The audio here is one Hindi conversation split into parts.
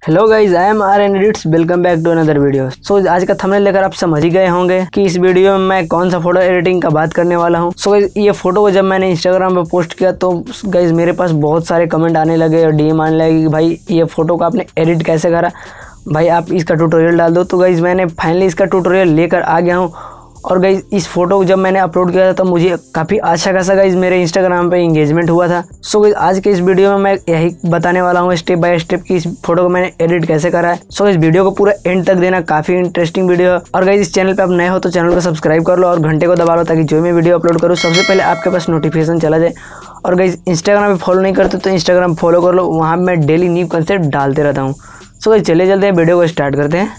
Hello guys, I am R N edits. Welcome back to another video. So आज का थंबनेल लेकर आप समझ ही गए होंगे कि इस वीडियो में मैं कौन सा फोटो एडिटिंग का बात करने वाला हूं। सो गाइज, ये फोटो को जब मैंने इंस्टाग्राम पे पोस्ट किया तो गाइज मेरे पास बहुत सारे कमेंट आने लगे और डीएम आने लगे कि भाई ये फोटो को आपने एडिट कैसे करा, भाई आप इसका ट्यूटोरियल डाल दो। तो गाइज मैंने फाइनली इसका ट्यूटोरियल लेकर आ गया हूँ। और गाइज इस फोटो को जब मैंने अपलोड किया था तो मुझे काफ़ी अच्छा खासा गाइज मेरे इंस्टाग्राम पे इंगेजमेंट हुआ था। सो गाइज आज के इस वीडियो में मैं यही बताने वाला हूँ स्टेप बाय स्टेप कि इस फोटो को मैंने एडिट कैसे करा है। सो इस वीडियो को पूरा एंड तक देना, काफ़ी इंटरेस्टिंग वीडियो है। और गाइज इस चैनल पे आप नए हो तो चैनल को सब्सक्राइब कर लो और घंटे को दबा लो ताकि जो मैं वीडियो अपलोड करूँ सबसे पहले आपके पास नोटिफिकेशन चला जाए। और गाइज इंस्टाग्राम पे फॉलो नहीं करते तो इंस्टाग्राम फॉलो कर लो, वहाँ मैं डेली न्यू कंसेप्ट डालते रहता हूँ। सो गाइज चले चलते हैं, वीडियो को स्टार्ट करते हैं।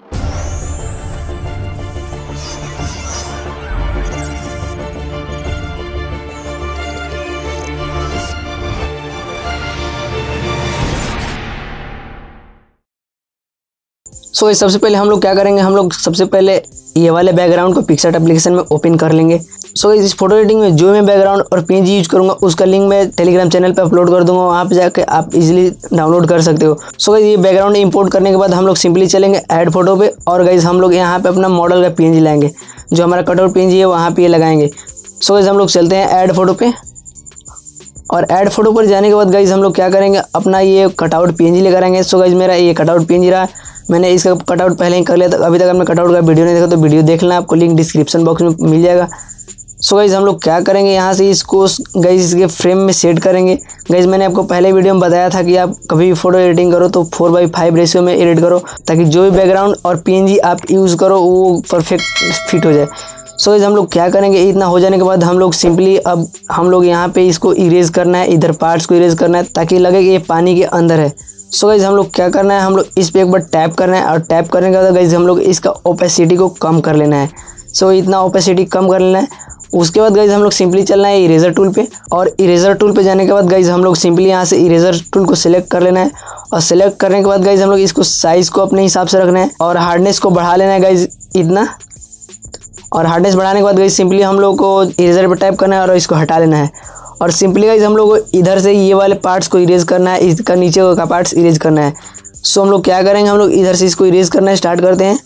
सो सबसे पहले हम लोग क्या करेंगे, हम लोग सबसे पहले ये वाले बैकग्राउंड को पिक्सआर्ट एप्लीकेशन में ओपन कर लेंगे। सो इस फोटो एडिटिंग में जो मैं बैकग्राउंड और पीएनजी यूज करूंगा उसका लिंक मैं टेलीग्राम चैनल पे अपलोड कर दूंगा, वहाँ पे जाके आप इजीली डाउनलोड कर सकते हो। सो ये बैकग्राउंड इंपोर्ट करने के बाद हम लोग सिंपली चलेंगे ऐड फोटो पे और गाइज हम लोग यहाँ पे अपना मॉडल का पीएनजी लाएंगे, जो हमारा कटआउट पीएनजी है वहाँ पे लगाएंगे। सो गाइज हम लोग चलते हैं ऐड फोटो पे और ऐड फोटो पर जाने के बाद गाइज हम लोग क्या करेंगे, अपना ये कटआउट पीएनजी लेकर आएंगे। सो गाइज मेरा ये कटआउट पीएनजी रहा, मैंने इसका कटआउट पहले ही कर लिया था। अभी तक आपने कटआउट का वीडियो नहीं देखा तो वीडियो देख लेना, आपको लिंक डिस्क्रिप्शन बॉक्स में मिल जाएगा। सो गाइज हम लोग क्या करेंगे, यहाँ से इसको गाइज इसके फ्रेम में सेट करेंगे। गाइज मैंने आपको पहले वीडियो में बताया था कि आप कभी भी फोटो एडिटिंग करो तो 4:5 रेशियो में एडिट करो ताकि जो भी बैकग्राउंड और पीएनजी आप यूज़ करो वो परफेक्ट फिट हो जाए। सो गाइज हम लोग क्या करेंगे, इतना हो जाने के बाद हम लोग सिंपली अब हम लोग यहाँ पे इसको इरेज करना है, इधर पार्ट्स को इरेज करना है ताकि लगे कि ये पानी के अंदर है। सो गाइज हम लोग क्या करना है, हम लोग इस पे एक बार टैप करना है और टैप करने के बाद गाइज हम लोग इसका ओपेसिटी को कम कर लेना है। सो इतना ओपेसिटी कम कर लेना है। उसके बाद गाइज हम लोग सिंपली चलना है इरेजर टूल पे और इरेजर टूल पे जाने के बाद गाइज हम लोग सिंपली यहाँ से इरेजर टूल को सिलेक्ट कर लेना है और सिलेक्ट करने के बाद गाइज हम लोग इसको साइज़ को अपने हिसाब से रखना है और हार्डनेस को बढ़ा लेना है गाइज इतना। और हार्डनेस बढ़ाने के बाद गाइज सिंपली हम लोग को इरेजर पे टाइप करना है और इसको हटा लेना है। और सिंपली गाइज हम लोग को इधर से ये वाले पार्ट्स को इरेज करना है, इसका नीचे का पार्ट्स इरेज करना है। सो हम लोग क्या करेंगे, हम लोग इधर से इसको इरेज करना स्टार्ट करते हैं।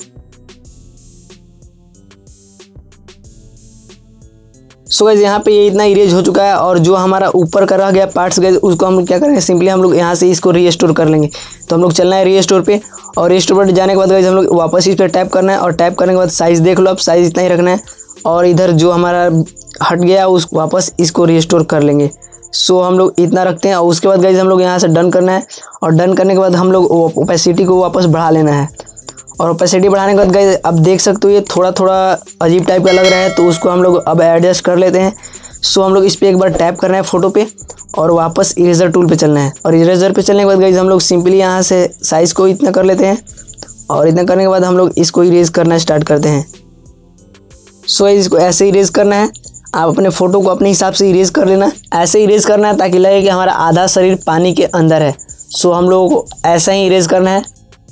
सो गाइज यहाँ पे ये इतना इरेज हो चुका है और जो हमारा ऊपर का रह गया पार्ट्स गाइज उसको हम क्या करेंगे, सिंपली हम लोग यहाँ से इसको रीस्टोर कर लेंगे। तो हम लोग चलना है रीस्टोर पे और रीस्टोर पर जाने के बाद गाइज हम लोग वापस इस पर टैप करना है और टैप करने के बाद साइज़ देख लो, आप साइज़ इतना ही रखना है और इधर जो हमारा हट गया उस वापस इसको रीस्टोर कर लेंगे। सो हम लोग इतना रखते हैं और उसके बाद गाइज हम लोग यहाँ से डन करना है और डन करने के बाद हम लोग ओपेसिटी को वापस बढ़ा लेना है। और ओपेसिटी बढ़ाने के बाद गाइज अब देख सकते हो ये थोड़ा थोड़ा अजीब टाइप का लग रहा है तो उसको हम लोग अब एडजस्ट कर लेते हैं। सो हम लोग इस पर एक बार टैप करना है फोटो पे और वापस इरेजर टूल पे चलना है और इरेजर पे चलने के बाद गाइज हम लोग सिंपली यहाँ से साइज़ को इतना कर लेते हैं और इतना करने के बाद हम लोग इसको इरेज करना स्टार्ट करते हैं। सो इसको ऐसे इरेज करना है, आप अपने फ़ोटो को अपने हिसाब से इरेज कर लेना, ऐसे इरेज करना है ताकि लगे कि हमारा आधा शरीर पानी के अंदर है। सो हम लोगों को ऐसा ही इरेज करना है।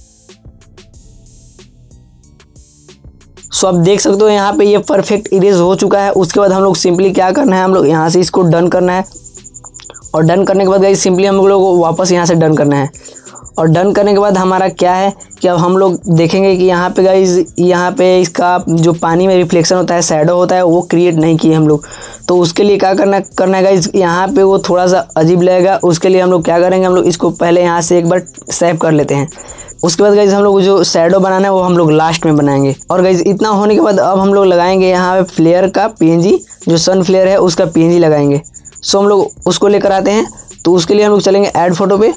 सो आप देख सकते हो यहाँ पे ये परफेक्ट इरेज हो चुका है। उसके बाद हम लोग सिंपली क्या करना है, हम लोग यहाँ से इसको डन करना है और डन करने के बाद गाइस सिंपली हम लोगों को वापस यहाँ से डन करना है। और डन करने के बाद हमारा क्या है कि अब हम लोग देखेंगे कि यहाँ पे गाइज यहाँ पे इसका जो पानी में रिफ्लेक्शन होता है, शैडो होता है, वो क्रिएट नहीं किए हम लोग। तो उसके लिए क्या करना है गाइज, यहाँ पे वो थोड़ा सा अजीब लगेगा। उसके लिए हम लोग क्या करेंगे, हम लोग इसको पहले यहाँ से एक बार सेव कर लेते हैं। उसके बाद गाइज हम लोग जो शैडो बनाना है वो हम लोग लास्ट में बनाएंगे। और गाइज इतना होने के बाद अब हम लोग लगाएंगे यहाँ पे फ्लेयर का पीएनजी, जो सन फ्लेयर है उसका पीएनजी लगाएंगे। सो हम लोग उसको लेकर आते हैं। तो उसके लिए हम लोग चलेंगे ऐड फोटो पे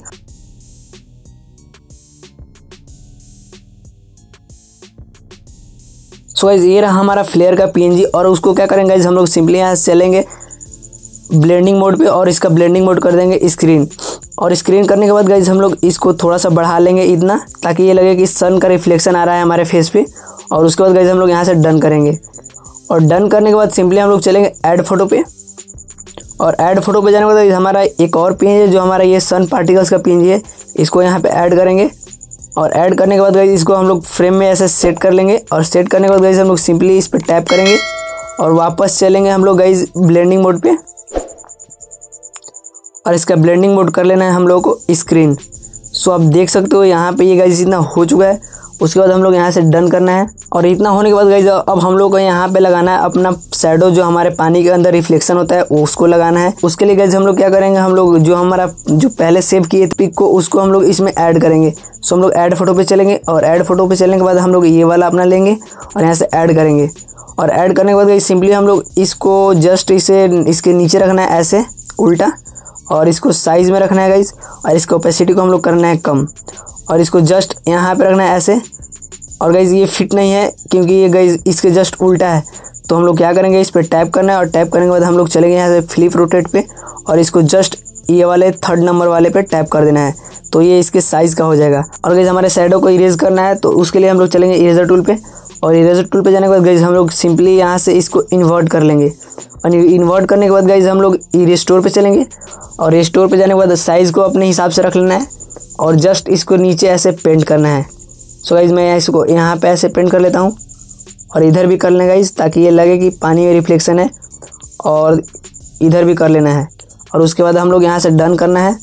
सो गाइज ये रहा हमारा फ्लेयर का पीएनजी और उसको क्या करेंगे गाइज, हम लोग सिंपली यहाँ से चलेंगे ब्लेंडिंग मोड पे और इसका ब्लेंडिंग मोड कर देंगे स्क्रीन। और स्क्रीन करने के बाद गाइज हम लोग इसको थोड़ा सा बढ़ा लेंगे इतना ताकि ये लगे कि सन का रिफ्लेक्शन आ रहा है हमारे फेस पे। और उसके बाद गाइज हम लोग यहाँ से डन करेंगे और डन करने के बाद सिंपली हम लोग चलेंगे ऐड फोटो पे और ऐड फोटो पे जाने के बाद हमारा एक और पीएनजी है जो हमारा ये सन पार्टिकल्स का पीएनजी है, इसको यहाँ पे ऐड करेंगे। और ऐड करने के बाद गाइज इसको हम लोग फ्रेम में ऐसे सेट कर लेंगे और सेट करने के बाद गाइज हम लोग सिंपली इस पर टैप करेंगे और वापस चलेंगे हम लोग गाइज ब्लेंडिंग मोड पे और इसका ब्लेंडिंग मोड कर लेना है हम लोगों को स्क्रीन। सो आप देख सकते हो यहाँ पे ये गाइस इतना हो चुका है। उसके बाद हम लोग यहाँ से डन करना है और इतना होने के बाद गाइस अब हम लोग को यहाँ पे लगाना है अपना शैडो, जो हमारे पानी के अंदर रिफ्लेक्शन होता है उसको लगाना है। उसके लिए गाइस हम लोग क्या करेंगे, हम लोग जो हमारा जो पहले सेव किए थे पिक को उसको हम लोग इसमें ऐड करेंगे। सो हम लोग ऐड फोटो पे चलेंगे और ऐड फोटो पे चलने के बाद हम लोग ये वाला अपना लेंगे और यहाँ से ऐड करेंगे। और ऐड करने के बाद गाइस सिंपली हम लोग इसको जस्ट इसके नीचे रखना है ऐसे उल्टा, और इसको साइज़ में रखना है गाइस, और इसको ओपेसिटी को हम लोग करना है कम, और इसको जस्ट यहाँ पे रखना है ऐसे। और गाइस ये फिट नहीं है क्योंकि ये गाइस इसके जस्ट उल्टा है, तो हम लोग क्या करेंगे, इस पर टैप करना है और टैप करने के बाद हम लोग चलेंगे यहाँ से फ्लिप रोटेट पे और इसको जस्ट ये वाले 3rd नंबर वाले पे टैप कर देना है, तो ये इसके साइज़ का हो जाएगा। और गाइस हमारे शैडो को इरेज करना है, तो उसके लिए हम लोग चलेंगे इरेजर टूल पे, और इरेजर टूल पे जाने के बाद गाइस हम लोग सिंपली यहाँ से इसको इन्वर्ट कर लेंगे। और इन्वर्ट करने के बाद गाइस हम लोग रिस्टोर पे चलेंगे और रिस्टोर पे जाने के बाद साइज़ को अपने हिसाब से रख लेना है और जस्ट इसको नीचे ऐसे पेंट करना है। सो गाइस मैं इसको यहाँ पे ऐसे पेंट कर लेता हूँ और इधर भी कर लेना गाइस, ताकि ये लगे कि पानी में रिफ्लेक्शन है, और इधर भी कर लेना है। और उसके बाद हम लोग यहाँ से डन करना है।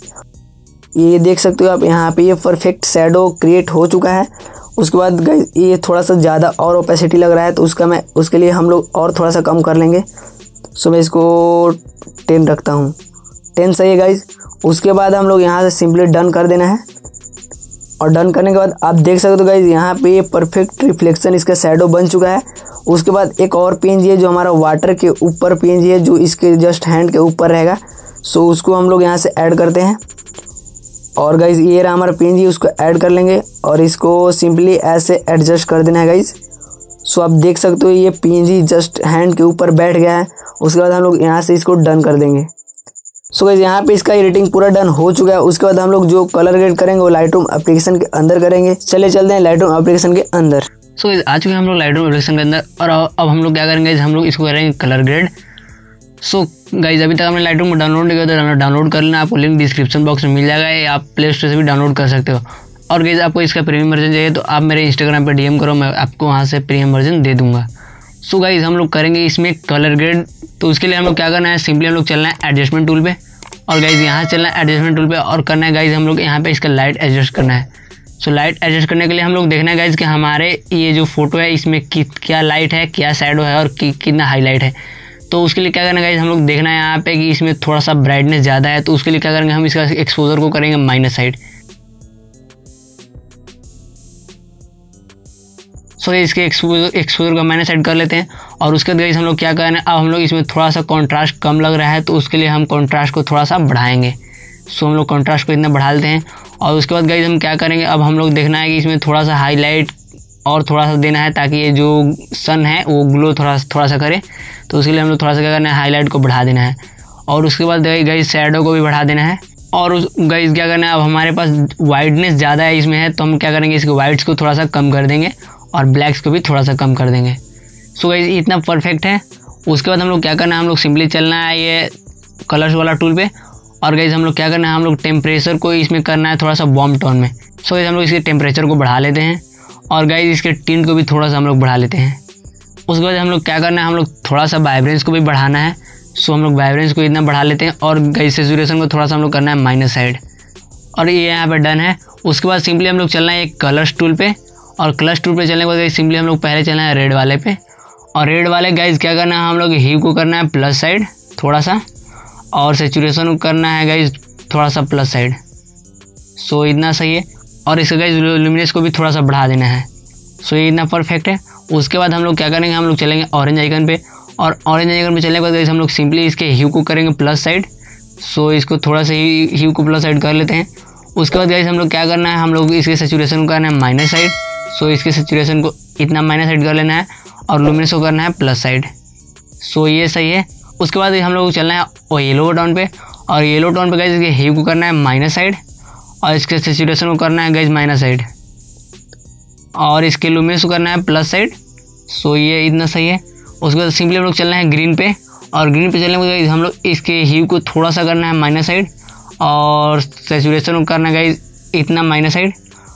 ये देख सकते हो आप यहाँ पे ये परफेक्ट शैडो क्रिएट हो चुका है। उसके बाद गाइस ये थोड़ा सा ज़्यादा और ओपेसिटी लग रहा है, तो उसके लिए हम लोग और थोड़ा सा कम कर लेंगे। सो मैं इसको 10 रखता हूँ, 10 सही है गाइस। उसके बाद हम लोग यहाँ से सिंपली डन कर देना है और डन करने के बाद आप देख सकते हो गाइस यहाँ पे ये परफेक्ट रिफ्लेक्शन इसका शैडो बन चुका है। उसके बाद एक और पीएनजी है जो हमारा वाटर के ऊपर पीएनजी है, जो इसके जस्ट हैंड के ऊपर रहेगा। सो उसको हम लोग यहाँ से ऐड करते हैं और गाइस ये रहा हमारा पीएनजी, उसको ऐड कर लेंगे और इसको सिंपली ऐसे एडजस्ट कर देना है गाइस। सो आप देख सकते हो ये पीएनजी जस्ट हैंड के ऊपर बैठ गया है। उसके बाद हम लोग यहाँ से इसको डन कर देंगे। सो गाइस यहाँ पे इसका एडिटिंग पूरा डन हो चुका है। उसके बाद हम लोग जो कलर ग्रेड करेंगे वो लाइटरूम एप्लीकेशन के अंदर करेंगे। चले चलते हैं लाइटरूम एप्लीकेशन के अंदर। सो गाइस आ चुके हैं हम लोग लाइटरूम एप्लीकेशन के अंदर और अब हम लोग क्या करेंगे, हम लोग इसको करेंगे कलर ग्रेड। सो गाइस अभी तक हमने लाइटरूम को डाउनलोड नहीं किया तो डाउनलोड कर लेना, आपको लिंक डिस्क्रिप्शन बॉक्स में मिल जाएगा, या आप प्ले स्टोर से भी डाउनलोड कर सकते हो। और गाइस आपको इसका प्रीमियम वर्जन चाहिए तो आप मेरे इंस्टाग्राम पर DM करो, मैं आपको वहाँ से प्रीमियम वर्जन दे दूँगा। सो गाइस हम लोग करेंगे इसमें कलर ग्रेड, तो उसके लिए हम लोग क्या करना है, सिंपली हम लोग चलना है एडजस्टमेंट टूल पे और गाइस यहाँ चलना है एडजस्टमेंट टूल पे और करना है गाइस हम लोग यहाँ पे इसका लाइट एडजस्ट करना है। सो लाइट एडजस्ट करने के लिए हम लोग देखना है गाइस कि हमारे ये जो फोटो है इसमें क्या लाइट है, क्या शैडो है और कितना हाईलाइट है। तो उसके लिए क्या करना है गाइस, हम लोग देखना है यहाँ पे कि इसमें थोड़ा सा ब्राइटनेस ज़्यादा है, तो उसके लिए क्या करेंगे, हम इसका एक्सपोजर को करेंगे माइनस साइड। सो इसके एक्सपोजर को माइनस साइड कर लेते हैं और उसके बाद गाइस हम लोग क्या करना है, अब हम लोग इसमें थोड़ा सा कॉन्ट्रास्ट कम लग रहा है, तो उसके लिए हम कॉन्ट्रास्ट को थोड़ा सा बढ़ाएंगे। सो हम लोग कॉन्ट्रास्ट को इतना बढ़ा लेते हैं और उसके बाद गाइस हम क्या करेंगे, अब हम लोग देखना है कि इसमें थोड़ा सा हाईलाइट और थोड़ा सा देना है ताकि ये जो सन है वो ग्लो थोड़ा सा करे। तो उसके लिए हम लोग थोड़ा सा क्या करना है, हाईलाइट को बढ़ा देना है और उसके बाद गाइस शैडो को भी बढ़ा देना है। और उस गाइस क्या करना है, अब हमारे पास वाइटनेस ज़्यादा है इसमें है, तो हम क्या करेंगे, इसके वाइट्स को थोड़ा सा कम कर देंगे और ब्लैक्स को भी थोड़ा सा कम कर देंगे। सो गाइस इतना परफेक्ट है। उसके बाद हम लोग क्या करना है, हम लोग सिंपली चलना है ये कलर्स वाला टूल पे और गाइस हम लोग क्या करना है, हम लोग टेम्परेचर को इसमें करना है थोड़ा सा वार्म टोन में। सो गाइस हम लोग इसके टेम्परेचर को बढ़ा लेते हैं और गाइस इसके टिंट को भी थोड़ा सा हम लोग बढ़ा लेते हैं। उसके बाद हम लोग क्या करना है, हम लोग थोड़ा सा वाइब्रेंस को भी बढ़ाना है। सो हम लोग वाइब्रेंस को इतना बढ़ा लेते हैं और गाइस सैचुरेशन को थोड़ा सा हम लोग करना है माइनस साइड और ये यहाँ पे डन है। उसके बाद सिंपली हम लोग चलना है एक कलर्स टूल पे और कलर्स टूल पे चलने के बाद गाइस सिंपली हम लोग पहले चलना है रेड वाले पे और रेड वाले गाइस क्या करना है, हम लोग ह्यू को करना है प्लस साइड थोड़ा सा और सैचुरेशन को करना है गाइस थोड़ा सा प्लस साइड। सो इतना सही है और इसका गाइस लुमिनेंस को भी थोड़ा सा बढ़ा देना है। सो ये इतना परफेक्ट है। उसके बाद हम लोग क्या करेंगे, हम लोग चलेंगे ऑरेंज आइकन पे और ऑरेंज आइकन पे चलने के बाद गाइस हम लोग सिंपली इसके ह्यू को करेंगे प्लस साइड। सो इसको थोड़ा सा ह्यू को प्लस साइड कर लेते हैं। उसके बाद गाइस हम लोग क्या करना है, हम लोग इसके सैचुरेशन को करना है माइनस साइड। सो इसके सैचुरेशन को इतना माइनस साइड कर लेना है और लुमिनेंस को करना है प्लस साइड। सो ये सही है। उसके बाद हम लोग चलना है येलो टोन पे और येलो टोन पे गाइस इसके ह्यू को करना है माइनस साइड और इसके सैचुरेशन को करना है गाइस माइनस साइड और इसके लुमिनेंस को करना है प्लस साइड। सो ये इतना सही है। उसके बाद सिंपली हम लोग चलना है ग्रीन पे और ग्रीन पे चलने के बाद हम लोग इसके ह्यू को थोड़ा सा करना है माइनस साइड और सैचुरेशन को करना है गाइस इतना माइनस साइड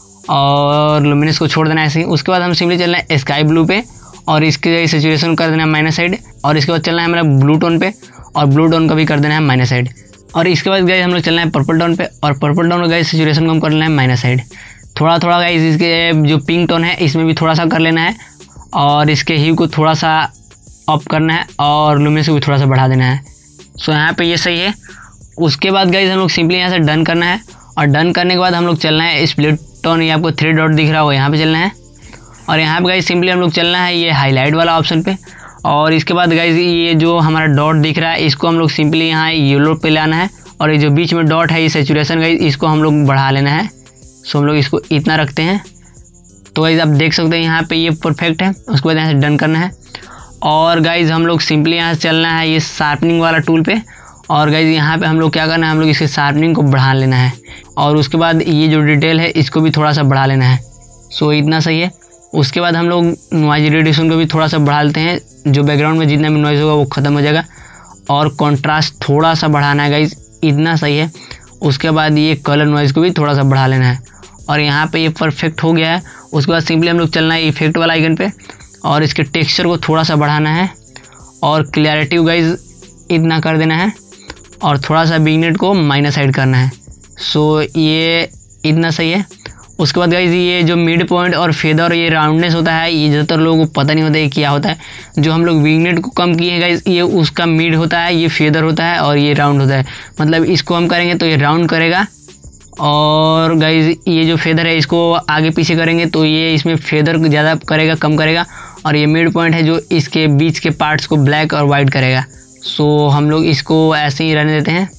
और लुमिनेंस को छोड़ देना है ऐसे ही। उसके बाद हम सिंपली चलना है स्काई ब्लू पे और इसके सैचुरेशन कर देना है माइनस साइड और इसके बाद चलना है हमारा ब्लू टोन पे और ब्लू टोन का भी कर देना है माइनस साइड और इसके बाद गाइस हम लोग चलना है पर्पल टोन पे, और पर्पल टोन गाइस सैचुरेशन को हम कर लेना है माइनस साइड, थोड़ा थोड़ा गाइस इसके जो पिंक टोन है इसमें भी थोड़ा सा कर लेना है, और इसके ह्यू को थोड़ा सा अप करना है, और लुमिनस को भी थोड़ा सा बढ़ा देना है। सो यहाँ पे ये सही है। उसके बाद गाइस हम लोग सिंपली यहाँ से डन करना है, और डन करने के बाद हम लोग चलना है स्प्लिट टोन, ये आपको 3 डॉट दिख रहा हो यहाँ पे चलना है, और यहाँ पे गाइस सिंपली हम लोग चलना है ये हाईलाइट वाला ऑप्शन पे, और इसके बाद गाइस ये जो हमारा डॉट दिख रहा है इसको हम लोग सिंपली यहाँ येलो पे लाना है, और ये जो बीच में डॉट है ये सैचुरेशन गाइस इसको हम लोग बढ़ा लेना है। सो हम लोग इसको इतना रखते हैं, तो गाइस आप देख सकते हैं यहाँ पे ये परफेक्ट है। उसके बाद यहाँ से डन करना है, और गाइस हम लोग सिंपली यहाँ से चलना है ये शार्पनिंग वाला टूल पे, और गाइस यहाँ पे हम लोग क्या करना है, हम लोग इसके शार्पनिंग को बढ़ा लेना है, और उसके बाद ये जो डिटेल है इसको भी थोड़ा सा बढ़ा लेना है। सो इतना सही है। उसके बाद हम लोग नॉइज रिड्यूशन को भी थोड़ा सा बढ़ा लेते हैं, जो बैकग्राउंड में जितना भी नॉइज़ होगा वो ख़त्म हो जाएगा, और कॉन्ट्रास्ट थोड़ा सा बढ़ाना है गाइस, इतना सही है। उसके बाद ये कलर नॉइज़ को भी थोड़ा सा बढ़ा लेना है, और यहाँ पे ये परफेक्ट हो गया है। उसके बाद सिंपली हम लोग चलना है इफेक्ट वाला आइकन पे, और इसके टेक्सचर को थोड़ा सा बढ़ाना है, और क्लैरिटी गाइस इतना कर देना है, और थोड़ा सा विग्नेट को माइनस साइड करना है। सो ये इतना सही है। उसके बाद गाइस ये जो मिड पॉइंट और फेदर और ये राउंडनेस होता है ये ज़्यादातर लोगों को पता नहीं होता है क्या होता है। जो हम लोग विग्नेट को कम किए हैं गाइस ये उसका मिड होता है, ये फेदर होता है, और ये राउंड होता है। मतलब इसको हम करेंगे तो ये राउंड करेगा, और गाइस ये जो फेदर है इसको आगे पीछे करेंगे तो ये इसमें फेदर ज़्यादा करेगा कम करेगा, और ये मिड पॉइंट है जो इसके बीच के पार्ट्स को ब्लैक और वाइट करेगा। सो हम लोग इसको ऐसे ही रहने देते हैं।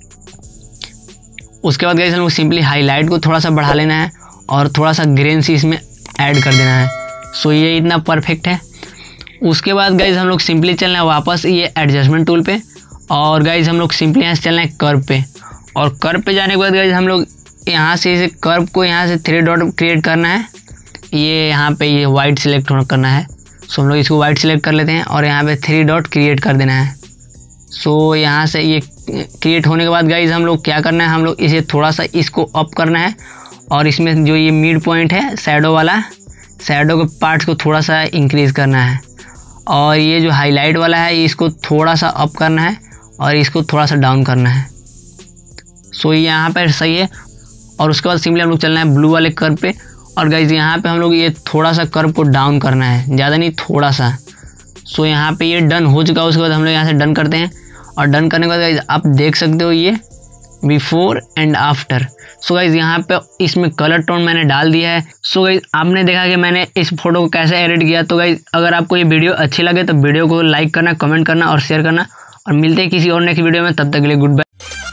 उसके बाद गाइस हम लोग सिंपली हाईलाइट को थोड़ा सा बढ़ा लेना है, और थोड़ा सा ग्रेन सी इसमें ऐड कर देना है। सो ये इतना परफेक्ट है। उसके बाद गाइस हम लोग सिंपली चलना है वापस ये एडजस्टमेंट टूल पे, और गाइस हम लोग सिंपली यहाँ से चलना है कर्व पे, और कर्व पे जाने के बाद गाइस हम लोग यहाँ से इसे कर्व को यहाँ से 3 डॉट क्रिएट करना है, ये यहाँ पे ये वाइट सिलेक्ट करना है। सो हम लोग इसको वाइट सिलेक्ट कर लेते हैं, और यहाँ पे 3 डॉट क्रिएट कर देना है। सो यहाँ से ये क्रिएट होने के बाद गाइस हम लोग क्या करना है, हम लोग इसे थोड़ा सा इसको अप करना है, और इसमें जो ये मिड पॉइंट है शैडो वाला, शैडो के पार्ट्स को थोड़ा सा इंक्रीज़ करना है, और ये जो हाईलाइट वाला है इसको थोड़ा सा अप करना है, और इसको थोड़ा सा डाउन करना है। सो ये यहाँ पर सही है। और उसके बाद सिंपली हम लोग चलना है ब्लू वाले कर्व पे, और गाइस यहाँ पे हम लोग ये थोड़ा सा कर्व को डाउन करना है, ज़्यादा नहीं थोड़ा सा। सो यहाँ पे ये डन हो चुका है। उसके बाद हम लोग यहाँ से डन करते हैं, और डन करने के बाद गाइस आप देख सकते हो ये before and after. So guys यहाँ पे इसमें कलर टोन मैंने डाल दिया है। सो गाइस आपने देखा कि मैंने इस फोटो को कैसे एडिट किया। तो गाइस अगर आपको ये वीडियो अच्छी लगे तो वीडियो को लाइक करना, कमेंट करना और शेयर करना, और मिलते हैं किसी और नेक्स्ट वीडियो में। तब तक के लिए गुड बाय।